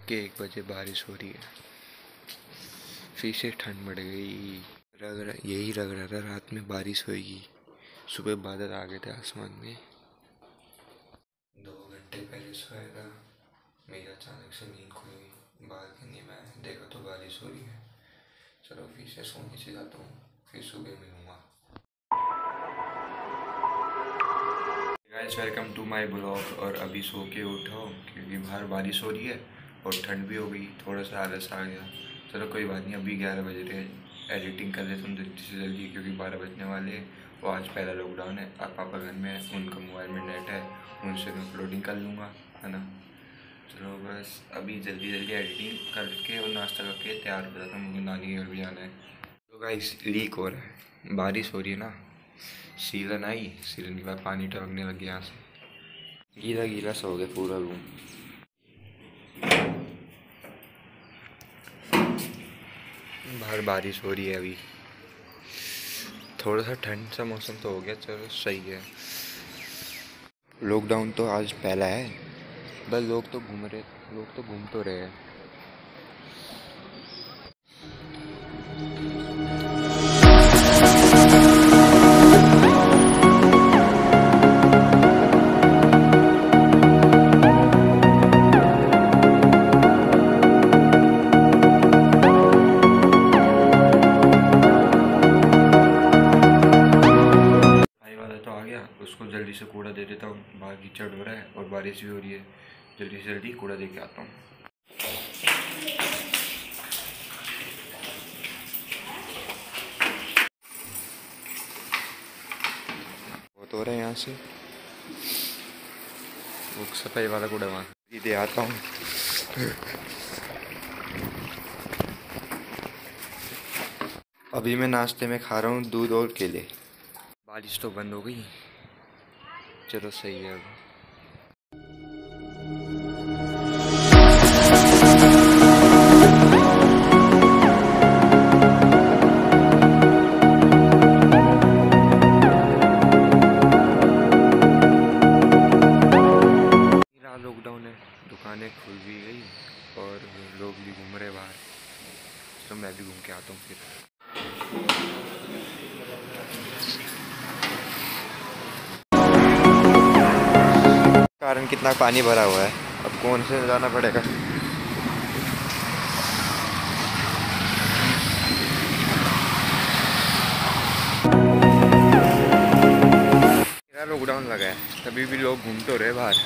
कि 1 बजे बारिश हो रही है। फिर से ठंड बढ़ गई। यही लग रहा था रात में बारिश होगी। सुबह बादल आ गए थे आसमान में। 2 घंटे पहले सोया था, मेरी अचानक से नींद खुल गई। बालकनी में देखा तो बारिश हो रही है। चलो फिर से सोने से जाता हूँ, फिर सुबह मिलूँगा। Guys, welcome to my blog. और अभी सो के उठा हूँ क्योंकि बाहर बारिश हो रही है और ठंड भी हो गई, थोड़ा सा आलस आ गया। चलो कोई बात नहीं, अभी 11 बज रहे हैं। एडिटिंग कर लेता हूँ जल्दी से जल्दी क्योंकि 12 बजने वाले हैं। वो आज पहला लॉकडाउन है। अब पापा घर में है, उनका मोबाइल में नेट है, उनसे मैं अपलोडिंग कर लूँगा, है ना। चलो बस अभी जल्दी जल्दी एडिटिंग करके और नाश्ता करके तैयार हो जाता हूँ, मुझे नानी के घर भी जाना है। तो गाइस, लीक हो रहा है, बारिश हो रही है ना। सीलन आई, सीलन के बाद पानी टपकने लग गया यहाँ से। गीला गीला सा हो गया पूरा रूम। बाहर बारिश हो रही है अभी। थोड़ा सा ठंड सा मौसम तो हो गया, चलो सही है। लॉकडाउन तो आज पहला है, बस लोग तो घूम तो रहे हैं। तो आ गया, उसको जल्दी से कूड़ा दे देता हूँ। बाहर कीचड़ हो रहा है और बारिश भी हो रही है। जल्दी से जल्दी कूड़ा दे के आता हूँ। बहुत हो रहा है यहाँ से, वो सफाई वाला कूड़ा वहाँ दे आता हूँ। अभी मैं नाश्ते में खा रहा हूँ दूध और केले। बारिश तो बंद हो गई, चलो सही है। अब लॉकडाउन है, दुकानें खुल भी गई और लोग भी घूम रहे बाहर। तो मैं भी घूम के आता हूँ फिर। कारण कितना पानी भरा हुआ है, अब कौन से जाना पड़ेगा। मेरा लॉकडाउन लगा है, तभी भी लोग घूम तो रहे बाहर।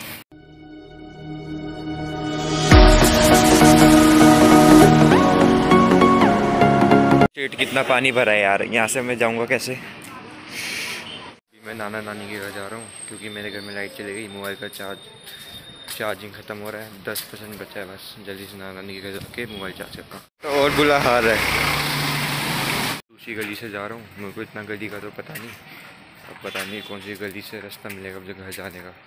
स्ट्रीट कितना पानी भरा है यार, यहाँ से मैं जाऊँगा कैसे। मैं नाना नानी के घर जा रहा हूँ क्योंकि मेरे घर में लाइट चली गई। मोबाइल का चार्जिंग ख़त्म हो रहा है, 10% बचा है बस। जल्दी से नाना नानी के घर जाके मोबाइल चार्ज करता हूँ। तो और बुरा हाल है, दूसरी गली से जा रहा हूँ। मेरे को इतना गली का तो पता नहीं, अब पता नहीं कौन सी गली से रास्ता मिलेगा मुझे घर जाने का।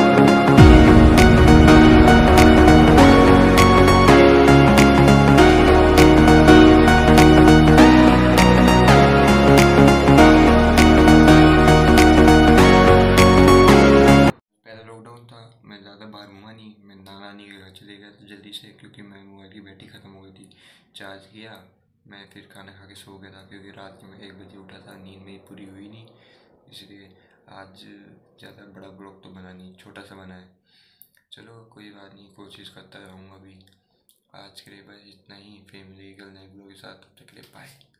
लॉकडाउन था, मैं ज़्यादा बाहर घूमा नहीं। मैं नानी के घर चले गया जल्दी से क्योंकि मैं मोबाइल की बैटरी ख़त्म हो गई थी। चार्ज किया, मैं फिर खाना खा के सो गया था क्योंकि रात में 1 बजे उठा था, नींद मेरी पूरी हुई नहीं। इसलिए आज ज़्यादा बड़ा ब्लॉग तो बना नहीं, छोटा सा बना है। चलो कोई बात नहीं, कोशिश करता रहूँगा अभी। आज के लिए बस इतना ही। फैमिली कल नए ब्लॉग के साथ, तब तक के लिए बाय।